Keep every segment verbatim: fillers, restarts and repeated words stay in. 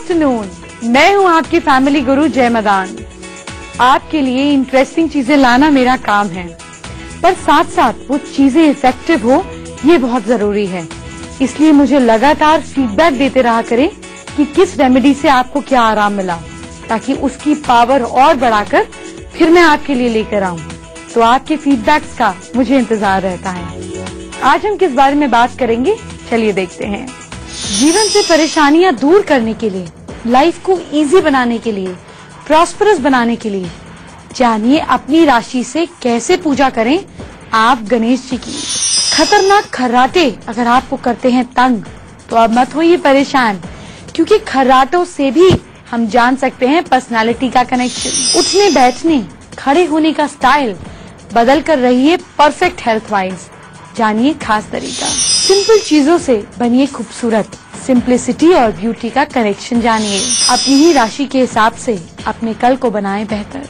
Afternoon, मैं हूं आपकी फैमिली गुरु जय मदान। आपके लिए इंटरेस्टिंग चीजें लाना मेरा काम है, पर साथ साथ वो चीजें इफेक्टिव हो ये बहुत जरूरी है। इसलिए मुझे लगातार फीडबैक देते रहा करें कि किस रेमेडी से आपको क्या आराम मिला, ताकि उसकी पावर और बढ़ाकर फिर मैं आपके लिए लेकर आऊं। तो आपके फीडबैक्स का मुझे इंतजार रहता है। आज हम किस बारे में बात करेंगे, चलिए देखते हैं। जीवन से परेशानियां दूर करने के लिए, लाइफ को इजी बनाने के लिए, प्रॉस्परस बनाने के लिए जानिए अपनी राशि से कैसे पूजा करें आप गणेश जी की। खतरनाक खर्राटे अगर आपको करते हैं तंग, तो अब मत होइए परेशान, क्योंकि खर्राटों से भी हम जान सकते हैं पर्सनालिटी का कनेक्शन। उठने बैठने खड़े होने का स्टाइल बदल कर रही है परफेक्ट हेल्थ वाइज। जानिए खास तरीका। सिंपल चीजों से बनिए खूबसूरत। सिंप्लिसिटी और ब्यूटी का कनेक्शन जानिए। अपनी ही राशि के हिसाब से अपने कल को बनाएं बेहतर।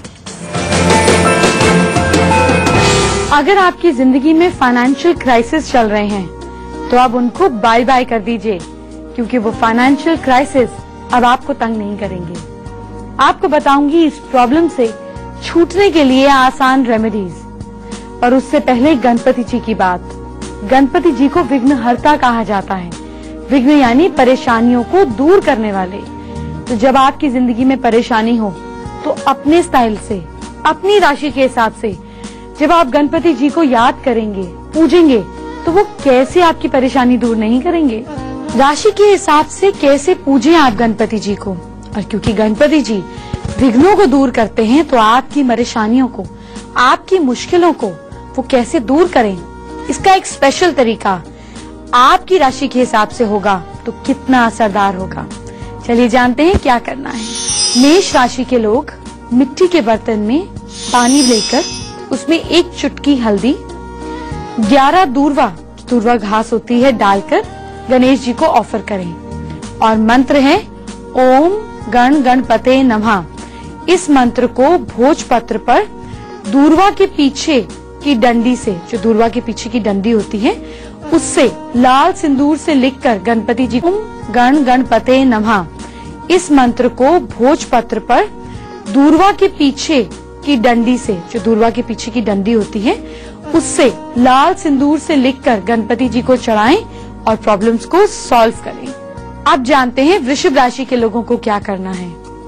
अगर आपकी जिंदगी में फाइनेंशियल क्राइसिस चल रहे हैं तो अब उनको बाय बाय कर दीजिए, क्योंकि वो फाइनेंशियल क्राइसिस अब आपको तंग नहीं करेंगे। आपको बताऊंगी इस प्रॉब्लम से छूटने के लिए आसान रेमेडीज, पर उससे पहले गणपति जी की बात। गणपति जी को विघ्नहर्ता कहा जाता है। विघ्न यानी परेशानियों को दूर करने वाले। तो जब आपकी जिंदगी में परेशानी हो तो अपने स्टाइल से, अपनी राशि के हिसाब से जब आप गणपति जी को याद करेंगे, पूजेंगे, तो वो कैसे आपकी परेशानी दूर नहीं करेंगे। राशि के हिसाब से कैसे पूजें आप गणपति जी को, और क्योंकि गणपति जी विघ्नों को दूर करते हैं, तो आपकी परेशानियों को, आपकी मुश्किलों को वो कैसे दूर करें, इसका एक स्पेशल तरीका आपकी राशि के हिसाब से होगा तो कितना असरदार होगा। चलिए जानते हैं क्या करना है। मेष राशि के लोग मिट्टी के बर्तन में पानी लेकर उसमें एक चुटकी हल्दी, ग्यारह दूर्वा दूर्वा घास होती है डालकर गणेश जी को ऑफर करें। और मंत्र है ओम गण गणपते नमः। इस मंत्र को भोजपत्र पर दूर्वा के पीछे की डंडी से, जो दूर्वा के पीछे की डंडी होती है, उससे लाल सिंदूर से लिखकर गणपति जी ओम गण गणपते नमः, इस मंत्र को भोजपत्र पर दूर्वा के पीछे की डंडी से, जो दूर्वा के पीछे की डंडी होती है, उससे लाल सिंदूर से लिखकर गणपति जी को चढ़ाएं और प्रॉब्लम्स को सॉल्व करें। अब जानते हैं वृषभ राशि के लोगों को क्या करना है।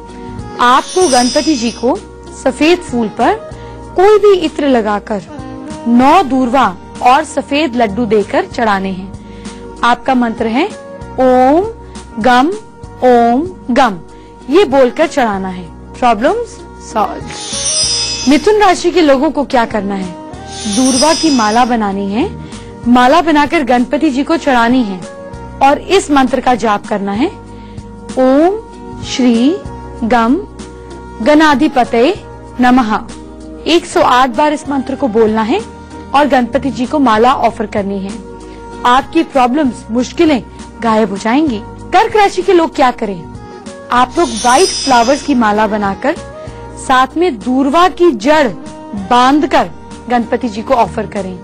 आपको गणपति जी को सफेद फूल पर कोई भी इत्र लगाकर नौ दूर्वा और सफेद लड्डू देकर चढ़ाने हैं। आपका मंत्र है ओम गम ओम गम, ये बोलकर चढ़ाना है। Problems solve. मिथुन राशि के लोगों को क्या करना है। दूर्वा की माला बनानी है। माला बनाकर गणपति जी को चढ़ानी है और इस मंत्र का जाप करना है ओम श्री गम गणाधिपते नमः। एक सौ आठ बार इस मंत्र को बोलना है और गणपति जी को माला ऑफर करनी है। आपकी प्रॉब्लम्स, मुश्किलें गायब हो जाएंगी। कर्क राशि के लोग क्या करें। आप लोग व्हाइट फ्लावर्स की माला बनाकर साथ में दूर्वा की जड़ बांधकर गणपति जी को ऑफर करें।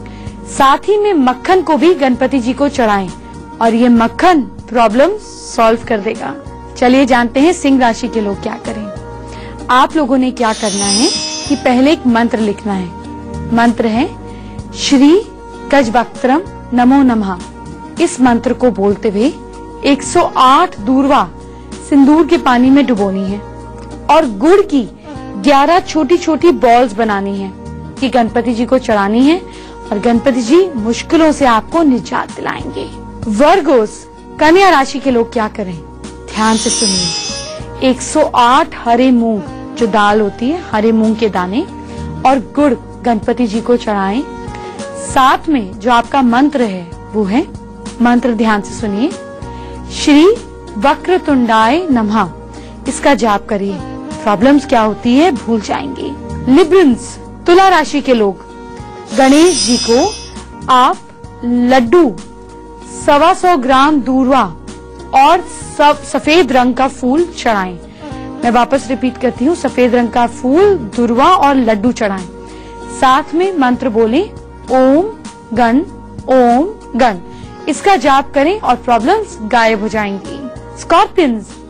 साथ ही में मक्खन को भी गणपति जी को चढ़ाएं और ये मक्खन प्रॉब्लम सॉल्व कर देगा। चलिए जानते हैं सिंह राशि के लोग क्या करें। आप लोगों ने क्या करना है कि पहले एक मंत्र लिखना है। मंत्र है श्री गजवक्त्रम नमो नमः। इस मंत्र को बोलते हुए एक सौ आठ दूर्वा सिंदूर के पानी में डुबोनी है और गुड़ की ग्यारह छोटी छोटी बॉल्स बनानी है कि गणपति जी को चढ़ानी है और गणपति जी मुश्किलों से आपको निजात दिलाएंगे। वर्गोस कन्या राशि के लोग क्या करें, ध्यान से सुनिए। एक सौ आठ हरे मूंग, जो दाल होती है, हरे मूंग के दाने और गुड़ गणपति जी को चढ़ाएं। साथ में जो आपका मंत्र है वो है, मंत्र ध्यान से सुनिए, श्री वक्रतुंडाय नमः। इसका जाप करिए। प्रॉब्लम्स क्या होती है भूल जाएंगे। लिब्रंस तुला राशि के लोग गणेश जी को आप लड्डू, सवा सौ ग्राम दूर्वा और सब सफेद रंग का फूल चढ़ाएं। मैं वापस रिपीट करती हूँ, सफेद रंग का फूल, दूर्वा और लड्डू चढ़ाएं। साथ में मंत्र बोलें ओम गण ओम गण। इसका जाप करें और प्रॉब्लम्स गायब हो जाएंगी। स्कॉर्पियंस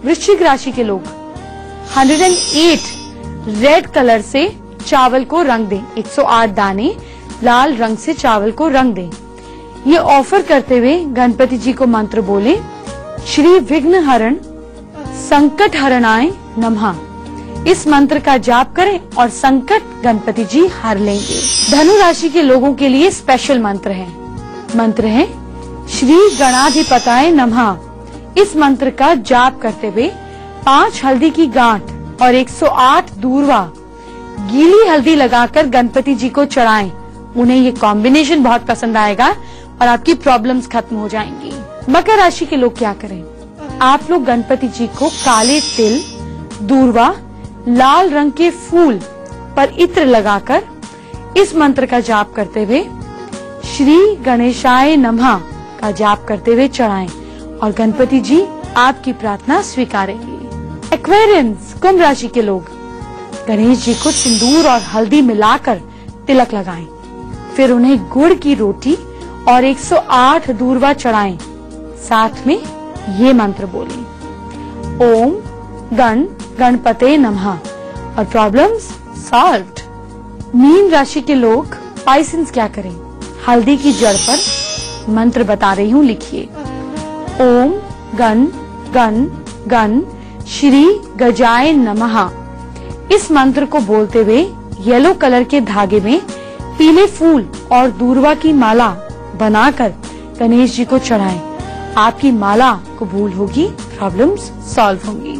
वृश्चिक राशि के लोग एक सौ आठ रेड कलर से चावल को रंग दें। एक सौ आठ दाने लाल रंग से चावल को रंग दें। ये ऑफर करते हुए गणपति जी को मंत्र बोले, श्री विघ्न हरण संकट हरणाय नमः। इस मंत्र का जाप करें और संकट गणपति जी हर लेंगे। धनु राशि के लोगों के लिए स्पेशल मंत्र है। मंत्र है श्री गणाधिपताय नमः। इस मंत्र का जाप करते हुए पांच हल्दी की गांठ और एक सौ आठ दूर्वा गीली हल्दी लगाकर गणपति जी को चढ़ाएं। उन्हें ये कॉम्बिनेशन बहुत पसंद आएगा और आपकी प्रॉब्लम्स खत्म हो जाएंगी। मकर राशि के लोग क्या करें? आप लोग गणपति जी को काले तिल, दूर्वा, लाल रंग के फूल पर इत्र लगाकर इस मंत्र का जाप करते हुए श्री गणेशाय नमः का जाप करते हुए चढ़ाएं और गणपति जी आपकी प्रार्थना स्वीकारेंगे। एक्वेरियंस कुंभ राशि के लोग गणेश जी को सिंदूर और हल्दी मिलाकर तिलक लगाएं, फिर उन्हें गुड़ की रोटी और एक सौ आठ दूर्वा चढ़ाएं। साथ में ये मंत्र बोलें, ओम गण गणपते नमः और प्रॉब्लम्स सॉल्व्ड। मीन राशि के लोग पाइसेंस क्या करें? हल्दी की जड़ पर मंत्र बता रही हूँ, लिखिए ओम गण गण गण श्री गजाय नमः। इस मंत्र को बोलते हुए येलो कलर के धागे में पीले फूल और दूर्वा की माला बनाकर गणेश जी को चढ़ाएं। आपकी माला कबूल होगी, प्रॉब्लम्स सॉल्व होंगी।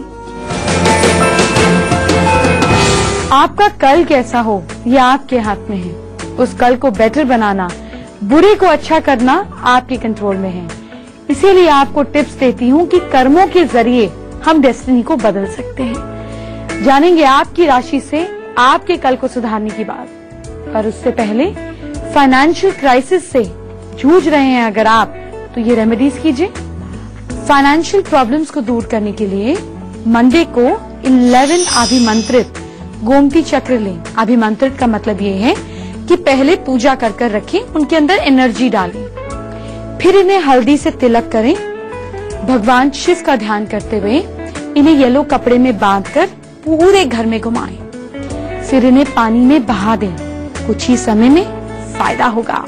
आपका कल कैसा हो ये आपके हाथ में है। उस कल को बेटर बनाना, बुरे को अच्छा करना आपके कंट्रोल में है। इसीलिए आपको टिप्स देती हूँ कि कर्मों के जरिए हम डेस्टिनी को बदल सकते हैं। जानेंगे आपकी राशि से आपके कल को सुधारने की बात। पर उससे पहले फाइनेंशियल क्राइसिस से जूझ रहे हैं अगर आप, तो ये रेमेडीज कीजिए। फाइनेंशियल प्रॉब्लम्स को दूर करने के लिए मंडे को इलेवन अभिमंत्रित गोमती चक्र लें। अभिमंत्रित का मतलब ये है कि पहले पूजा कर कर रखें, उनके अंदर एनर्जी डालें, फिर इन्हें हल्दी से तिलक करें। भगवान शिव का ध्यान करते हुए इन्हें येलो कपड़े में बांधकर पूरे घर में घुमाएं, फिर इन्हें पानी में बहा दें। कुछ ही समय में फायदा होगा।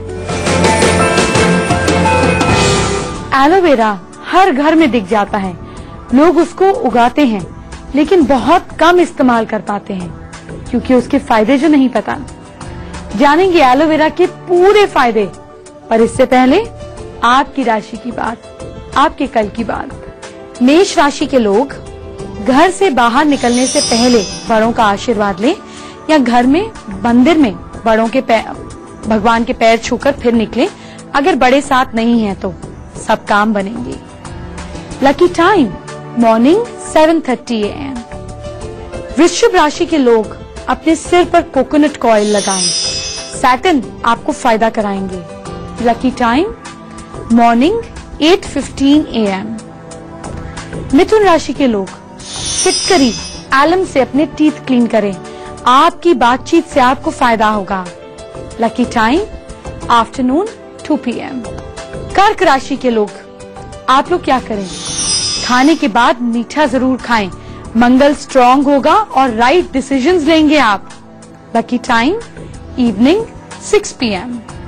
एलोवेरा हर घर में दिख जाता है, लोग उसको उगाते हैं लेकिन बहुत कम इस्तेमाल कर पाते हैं क्योंकि उसके फायदे जो नहीं पता। जानेंगे एलोवेरा के पूरे फायदे, पर इससे पहले आपकी राशि की बात, आपके कल की बात। मेष राशि के लोग घर से बाहर निकलने से पहले बड़ों का आशीर्वाद लें या घर में मंदिर में बड़ों के पैर, भगवान के पैर छूकर फिर निकलें। अगर बड़े साथ नहीं हैं तो सब काम बनेंगे। Lucky time morning seven thirty A M. वृश्चिक राशि के लोग अपने सिर पर कोकोनट कॉइल लगाएं, सैटर्न आपको फायदा कराएंगे। Lucky time morning eight fifteen A M. मिथुन राशि के लोग फिटकरी एलम से अपने टीथ क्लीन करें, आपकी बातचीत से आपको फायदा होगा। Lucky time afternoon two P M. कर्क राशि के लोग, आप लोग क्या करें? खाने के बाद मीठा जरूर खाएं, मंगल स्ट्रांग होगा और राइट डिसीजंस लेंगे आप। Lucky time evening six P M.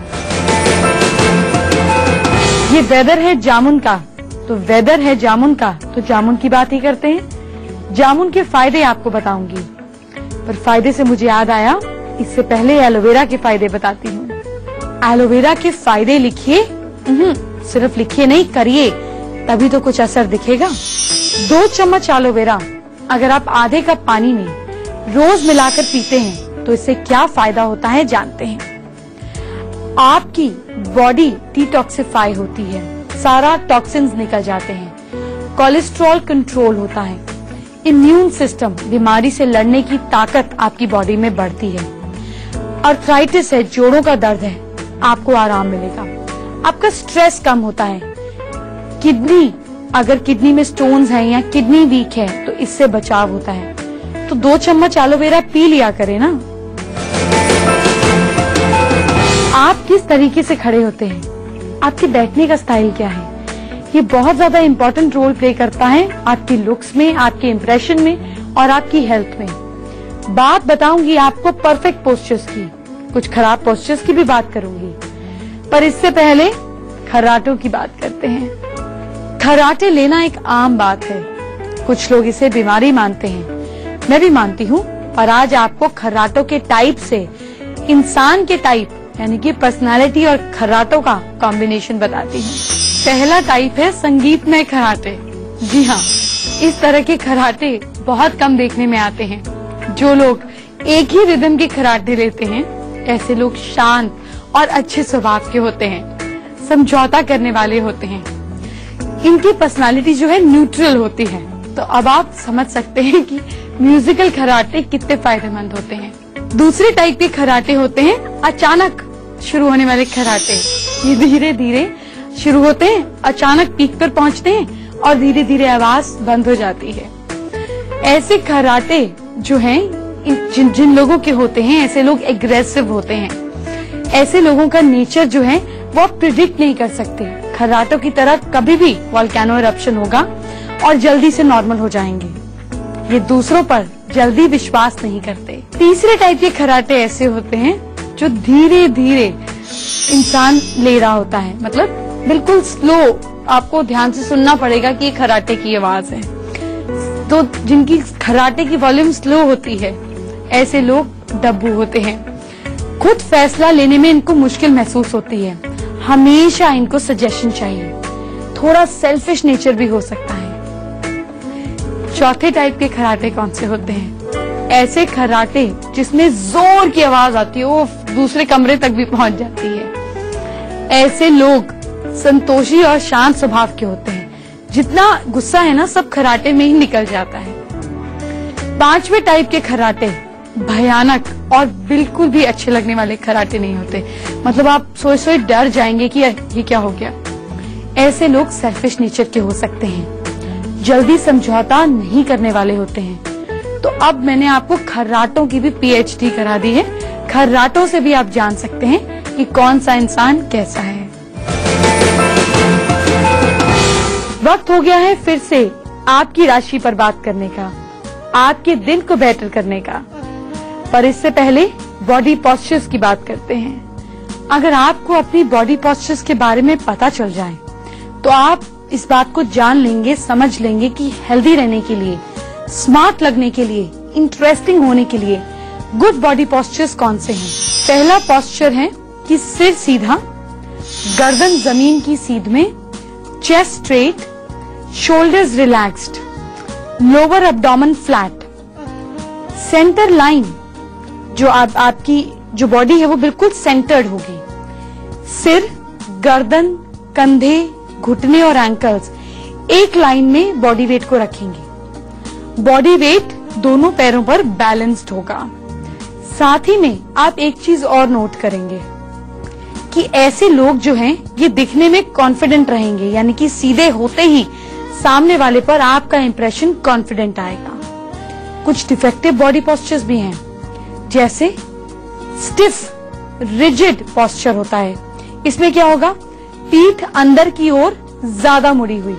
ये वेदर है जामुन का, तो वेदर है जामुन का तो जामुन की बात ही करते हैं। जामुन के फायदे आपको बताऊंगी, पर फायदे से मुझे याद आया, इससे पहले एलोवेरा के फायदे बताती हूँ। एलोवेरा के फायदे लिखिए, सिर्फ लिखिए नहीं, करिए, तभी तो कुछ असर दिखेगा। दो चम्मच एलोवेरा अगर आप आधे कप पानी में रोज मिलाकर पीते हैं तो इससे क्या फायदा होता है जानते हैं। आपकी बॉडी डिटॉक्सिफाई होती है, सारा टॉक्सिन्स निकल जाते हैं, कोलेस्ट्रॉल कंट्रोल होता है, इम्यून सिस्टम बीमारी से लड़ने की ताकत आपकी बॉडी में बढ़ती है। आर्थराइटिस है, जोड़ों का दर्द है, आपको आराम मिलेगा। आपका स्ट्रेस कम होता है। किडनी, अगर किडनी में स्टोन्स हैं या किडनी वीक है तो इससे बचाव होता है। तो दो चम्मच एलोवेरा पी लिया करें ना। आप किस तरीके से खड़े होते हैं? आपके बैठने का स्टाइल क्या है? ये बहुत ज्यादा इम्पोर्टेंट रोल प्ले करता है आपकी लुक्स में, आपके इम्प्रेशन में और आपकी हेल्थ में। बात बताऊंगी आपको परफेक्ट पोस्चर्स की, कुछ खराब पोस्चर्स की भी बात करूंगी, पर इससे पहले खर्राटों की बात करते हैं। खर्राटे लेना एक आम बात है, कुछ लोग इसे बीमारी मानते हैं, मैं भी मानती हूँ, पर आज आपको खर्राटों के टाइप से इंसान के टाइप यानी कि पर्सनालिटी और खर्राटों का कॉम्बिनेशन बताती हूँ। पहला टाइप है संगीतमय खर्राटे। जी हाँ, इस तरह के खर्राटे बहुत कम देखने में आते हैं। जो लोग एक ही रिदम के खर्राटे लेते हैं, ऐसे लोग शांत और अच्छे स्वभाव के होते हैं, समझौता करने वाले होते हैं, इनकी पर्सनालिटी जो है न्यूट्रल होती है। तो अब आप समझ सकते हैं कि म्यूजिकल खर्राटे कितने फायदेमंद होते हैं। दूसरे टाइप के खर्राटे होते हैं अचानक शुरू होने वाले खर्राटे। ये धीरे धीरे शुरू होते हैं, अचानक पीक पर पहुंचते हैं और धीरे धीरे आवाज बंद हो जाती है। ऐसे खर्राटे जो हैं, जिन जिन लोगों के होते हैं, ऐसे लोग एग्रेसिव होते हैं। ऐसे लोगों का नेचर जो है वो आप प्रिडिक्ट नहीं कर सकते। खर्राटों की तरह कभी भी वोल्केनो इरप्शन होगा और जल्दी से नॉर्मल हो जाएंगे। ये दूसरों पर जल्दी विश्वास नहीं करते। तीसरे टाइप के खर्राटे ऐसे होते हैं जो धीरे धीरे इंसान ले रहा होता है, मतलब बिल्कुल स्लो, आपको ध्यान से सुनना पड़ेगा कि ये खर्राटे की आवाज है। तो जिनकी खर्राटे की वॉल्यूम स्लो होती है, ऐसे लोग डब्बू होते हैं। खुद फैसला लेने में इनको मुश्किल महसूस होती है, हमेशा इनको सजेशन चाहिए, थोड़ा सेल्फिश नेचर भी हो सकता है। चौथे टाइप के खर्राटे कौन से होते हैं? ऐसे खर्राटे जिसमें जोर की आवाज आती है, वो दूसरे कमरे तक भी पहुंच जाती है। ऐसे लोग संतोषी और शांत स्वभाव के होते हैं। जितना गुस्सा है ना, सब खर्राटे में ही निकल जाता है। पांचवे टाइप के खर्राटे भयानक और बिल्कुल भी अच्छे लगने वाले खर्राटे नहीं होते, मतलब आप सोच सोच डर जाएंगे कि ये क्या हो गया। ऐसे लोग सेल्फिश नेचर के हो सकते हैं, जल्दी समझौता नहीं करने वाले होते हैं। तो अब मैंने आपको खर्राटों की भी पीएचडी करा दी है। खर्राटों से भी आप जान सकते हैं कि कौन सा इंसान कैसा है। वक्त हो गया है फिर से आपकी राशि पर बात करने का, आपके दिन को बेटर करने का, पर इससे पहले बॉडी पोस्चर्स की बात करते हैं। अगर आपको अपनी बॉडी पोस्चर्स के बारे में पता चल जाए तो आप इस बात को जान लेंगे, समझ लेंगे कि हेल्दी रहने के लिए, स्मार्ट लगने के लिए, इंटरेस्टिंग होने के लिए गुड बॉडी पोस्चर्स कौन से हैं। पहला पोस्चर है कि सिर सीधा, गर्दन जमीन की सीध में, chest straight, shoulders relaxed, lower abdomen flat, centre line जो आप आपकी जो बॉडी है वो बिल्कुल सेंटर्ड होगी। सिर, गर्दन, कंधे, घुटने और एंकल्स एक लाइन में बॉडी वेट को रखेंगे। बॉडी वेट दोनों पैरों पर बैलेंस्ड होगा। साथ ही में आप एक चीज और नोट करेंगे कि ऐसे लोग जो हैं ये दिखने में कॉन्फिडेंट रहेंगे, यानी कि सीधे होते ही सामने वाले पर आपका इंप्रेशन कॉन्फिडेंट आएगा। कुछ डिफेक्टिव बॉडी पोस्चर्स भी हैं, जैसे स्टिफ रिजिड पोस्चर होता है। इसमें क्या होगा? पीठ अंदर की ओर ज्यादा मुड़ी हुई।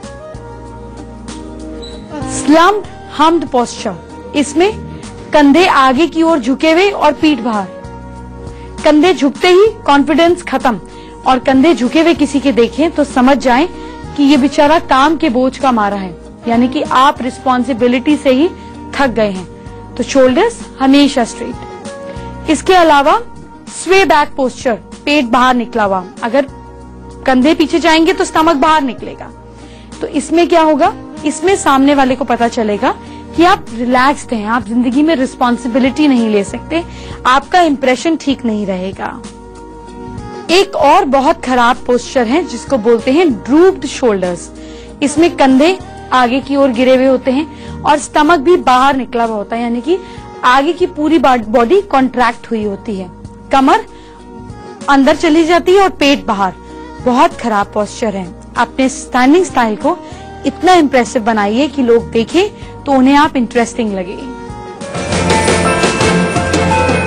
स्लम्प्ड हम्प्ड पोस्चर, इसमें कंधे आगे की ओर झुके हुए और पीठ बाहर। कंधे झुकते ही कॉन्फिडेंस खत्म, और कंधे झुके हुए किसी के देखें तो समझ जाएं कि ये बेचारा काम के बोझ का मारा है, यानी कि आप रिस्पॉन्सिबिलिटी से ही थक गए हैं। तो शोल्डर्स हमेशा स्ट्रेट। इसके अलावा स्वे बैक पोस्चर, पेट बाहर निकला हुआ, अगर कंधे पीछे जाएंगे तो स्टमक बाहर निकलेगा। तो इसमें क्या होगा? इसमें सामने वाले को पता चलेगा कि आप रिलैक्स्ड हैं, आप जिंदगी में रिस्पॉन्सिबिलिटी नहीं ले सकते, आपका इंप्रेशन ठीक नहीं रहेगा। एक और बहुत खराब पोस्चर है जिसको बोलते हैं ड्रूप्ड शोल्डर्स। इसमें कंधे आगे की ओर गिरे हुए होते हैं और स्टमक भी बाहर निकला हुआ होता है, यानी कि आगे की पूरी बॉडी कॉन्ट्रैक्ट हुई होती है, कमर अंदर चली जाती है और पेट बाहर। बहुत खराब पोस्चर है। अपने स्टैंडिंग स्टाइल को इतना इम्प्रेसिव बनाइए कि लोग देखें तो उन्हें आप इंटरेस्टिंग लगे।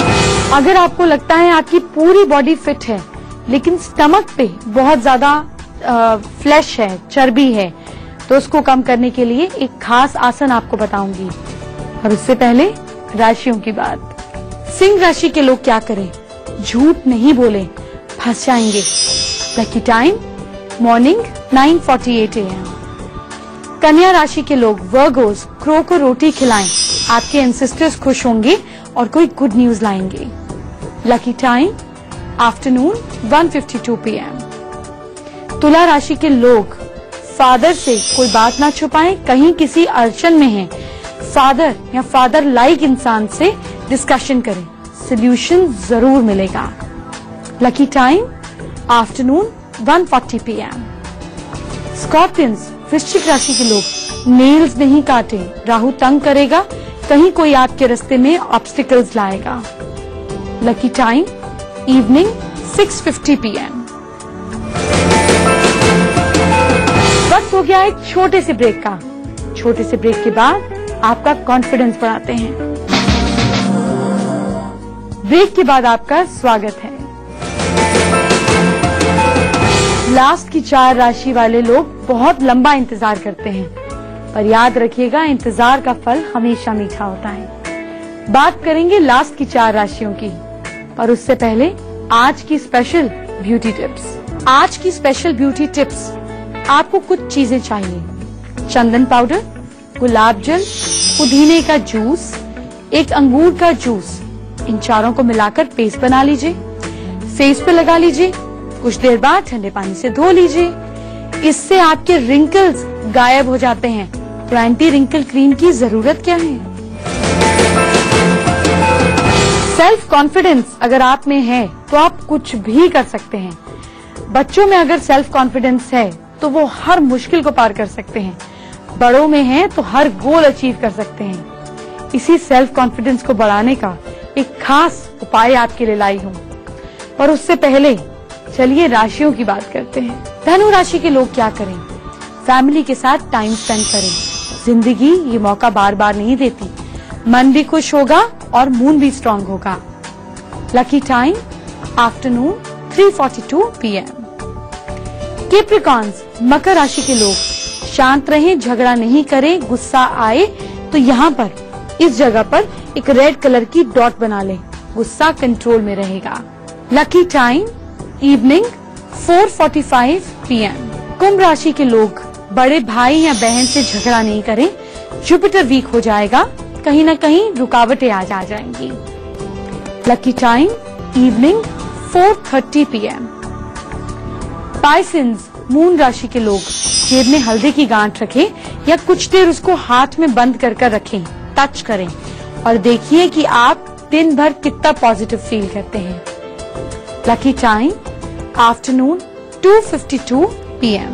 अगर आपको लगता है आपकी पूरी बॉडी फिट है लेकिन स्टमक पे बहुत ज्यादा फ्लैश है, चर्बी है, तो उसको कम करने के लिए एक खास आसन आपको बताऊंगी। और उससे पहले राशियों की बात। सिंह राशि के लोग क्या करें? झूठ नहीं बोले, फंस जाएंगे। Lucky time morning nine forty eight A M. कन्या राशि के लोग वर्गोस, क्रो को रोटी खिलाएं, आपके एंसेस्टर्स खुश होंगे और कोई गुड न्यूज लाएंगे। Lucky time afternoon one fifty two P M. तुला राशि के लोग फादर से कोई बात ना छुपाएं, कहीं किसी अड़चन में हैं, फादर या फादर लाइक इंसान से डिस्कशन करें, सोल्यूशन जरूर मिलेगा। Lucky time afternoon one forty P M. Scorpions, वृश्चिक राशि के लोग नेल्स नहीं काटे, राहु तंग करेगा, कहीं कोई आपके रास्ते में ऑब्स्टिकल्स लाएगा। Lucky time evening six fifty P M. वक्त हो गया एक छोटे से ब्रेक का। छोटे से ब्रेक के बाद आपका कॉन्फिडेंस बढ़ाते हैं। ब्रेक के बाद आपका स्वागत है। लास्ट की चार राशि वाले लोग बहुत लंबा इंतजार करते हैं, पर याद रखिएगा इंतजार का फल हमेशा मीठा होता है। बात करेंगे लास्ट की चार राशियों की, पर उससे पहले आज की स्पेशल ब्यूटी टिप्स। आज की स्पेशल ब्यूटी टिप्स, आपको कुछ चीजें चाहिए। चंदन पाउडर, गुलाब जल, पुदीने का जूस, एक अंगूर का जूस, इन चारों को मिलाकर पेस्ट बना लीजिए, फेस पे लगा लीजिए, कुछ देर बाद ठंडे पानी से धो लीजिए। इससे आपके रिंकल्स गायब हो जाते हैं। तो एंटी रिंकल क्रीम की जरूरत क्या है? सेल्फ कॉन्फिडेंस अगर आप में है तो आप कुछ भी कर सकते हैं। बच्चों में अगर सेल्फ कॉन्फिडेंस है तो वो हर मुश्किल को पार कर सकते हैं, बड़ों में है तो हर गोल अचीव कर सकते हैं। इसी सेल्फ कॉन्फिडेंस को बढ़ाने का एक खास उपाय आपके लिए लाई हूँ। पर उससे पहले चलिए राशियों की बात करते हैं। धनु राशि के लोग क्या करें? फैमिली के साथ टाइम स्पेंड करें। जिंदगी ये मौका बार बार नहीं देती। मन भी खुश होगा और मूड भी स्ट्रांग होगा। Lucky time afternoon three forty two P M. Capricorns, मकर राशि के लोग शांत रहें, झगड़ा नहीं करें। गुस्सा आए तो यहाँ पर इस जगह पर एक रेड कलर की डॉट बना लें, गुस्सा कंट्रोल में रहेगा। Lucky time evening four forty five P M. कुंभ राशि के लोग बड़े भाई या बहन से झगड़ा नहीं करें, जुपिटर वीक हो जाएगा, कहीं ना कहीं रुकावटें आ जा जाएंगी। Lucky time evening four thirty P M. Pisces, मून राशि के लोग जेब में हल्दी की गांठ रखें या कुछ देर उसको हाथ में बंद कर कर रखें, टच करें और देखिए कि आप दिन भर कितना पॉजिटिव फील करते हैं। Lucky time afternoon two fifty two P M.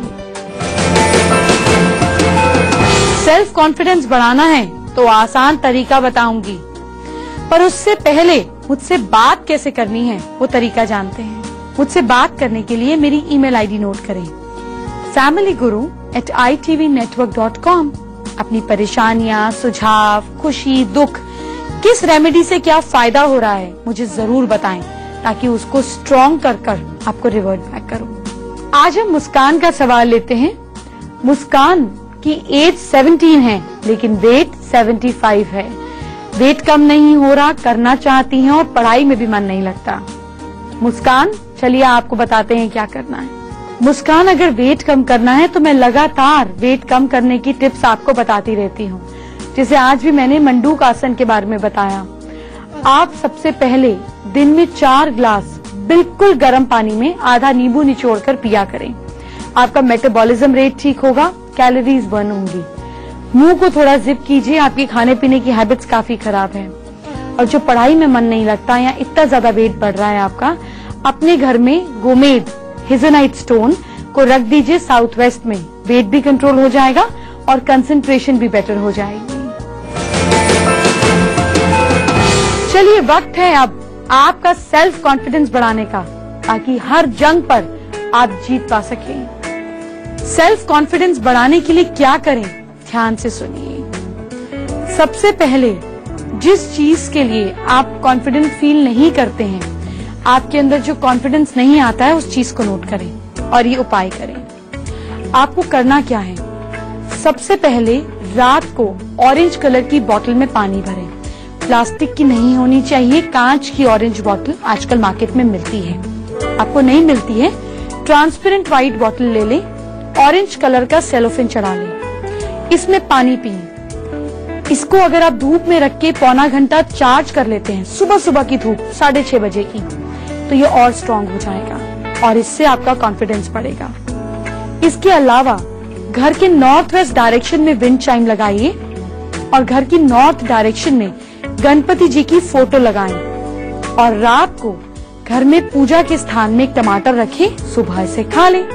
Self confidence बढ़ाना है तो आसान तरीका बताऊंगी, पर उससे पहले मुझसे बात कैसे करनी है वो तरीका जानते हैं। मुझसे बात करने के लिए मेरी ईमेल आईडी नोट करें, family guru at I T V network dot com. अपनी परेशानियां, सुझाव, खुशी, दुख, किस रेमेडी से क्या फायदा हो रहा है मुझे जरूर बताएं, ताकि उसको स्ट्रॉन्ग कर कर आपको रिवर्ट बैक करूं। आज हम मुस्कान का सवाल लेते हैं। मुस्कान की एज सेवनटीन है लेकिन वेट सेवेंटी फाइव है। वेट कम नहीं हो रहा, करना चाहती हैं और पढ़ाई में भी मन नहीं लगता। मुस्कान, चलिए आपको बताते हैं क्या करना है। मुस्कान, अगर वेट कम करना है तो मैं लगातार वेट कम करने की टिप्स आपको बताती रहती हूँ, जैसे आज भी मैंने मंडूक आसन के बारे में बताया। आप सबसे पहले दिन में चार ग्लास बिल्कुल गर्म पानी में आधा नींबू निचोड़कर पिया करें। आपका मेटाबॉलिज्म रेट ठीक होगा, कैलोरीज बर्न होंगी। मुंह को थोड़ा जिप कीजिए, आपकी खाने पीने की हैबिट्स काफी खराब है। और जो पढ़ाई में मन नहीं लगता या इतना ज्यादा वेट बढ़ रहा है आपका, अपने घर में गोमेद हेज़ेनाइट स्टोन को रख दीजिए साउथ वेस्ट में। वेट भी कंट्रोल हो जाएगा और कंसंट्रेशन भी बेटर हो जाएगी। चलिए वक्त है अब आपका सेल्फ कॉन्फिडेंस बढ़ाने का, ताकि हर जंग पर आप जीत पा सकें। सेल्फ कॉन्फिडेंस बढ़ाने के लिए क्या करें, ध्यान से सुनिए। सबसे पहले जिस चीज के लिए आप कॉन्फिडेंट फील नहीं करते हैं, आपके अंदर जो कॉन्फिडेंस नहीं आता है, उस चीज को नोट करें और ये उपाय करें। आपको करना क्या है, सबसे पहले रात को ऑरेंज कलर की बोतल में पानी भरें। प्लास्टिक की नहीं होनी चाहिए, कांच की ऑरेंज बोतल आजकल मार्केट में मिलती है। आपको नहीं मिलती है, ट्रांसपेरेंट व्हाइट बोतल ले लें, ऑरेंज कलर का सेलोफेन चढ़ा लें, इसमें पानी पिए। इसको अगर आप धूप में रख के पौना घंटा चार्ज कर लेते हैं, सुबह सुबह की धूप साढ़े छह बजे की, तो ये और स्ट्रांग हो जाएगा और इससे आपका कॉन्फिडेंस बढ़ेगा। इसके अलावा घर के नॉर्थ वेस्ट डायरेक्शन में विंड चाइम लगाइए और घर की नॉर्थ डायरेक्शन में गणपति जी की फोटो लगाएं और रात को घर में पूजा के स्थान में एक टमाटर रखें, सुबह इसे खा लें।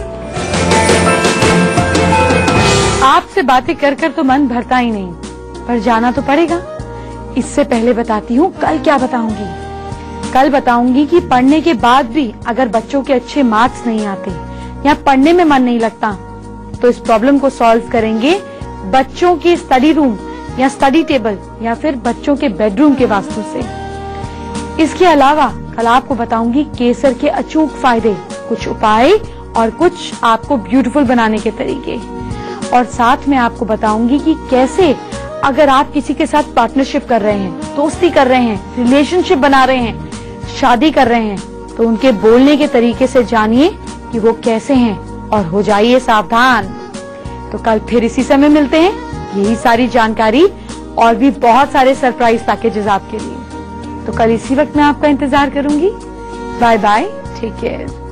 आपसे बातें कर कर तो मन भरता ही नहीं, पर जाना तो पड़ेगा। इससे पहले बताती हूँ कल क्या बताऊंगी। कल बताऊंगी कि पढ़ने के बाद भी अगर बच्चों के अच्छे मार्क्स नहीं आते या पढ़ने में मन नहीं लगता, तो इस प्रॉब्लम को सॉल्व करेंगे बच्चों के स्टडी रूम या स्टडी टेबल या फिर बच्चों के बेडरूम के वास्तु से। इसके अलावा कल आपको बताऊंगी केसर के अचूक फायदे, कुछ उपाय और कुछ आपको ब्यूटीफुल बनाने के तरीके, और साथ में आपको बताऊंगी कि कैसे अगर आप किसी के साथ पार्टनरशिप कर रहे हैं, दोस्ती कर रहे हैं, रिलेशनशिप बना रहे हैं, शादी कर रहे हैं, तो उनके बोलने के तरीके से जानिए कि वो कैसे हैं और हो जाइए सावधान। तो कल फिर इसी समय मिलते हैं, यही सारी जानकारी और भी बहुत सारे सरप्राइज पैकेजेस आपके लिए। तो कल इसी वक्त मैं आपका इंतजार करूंगी। Bye bye, take care.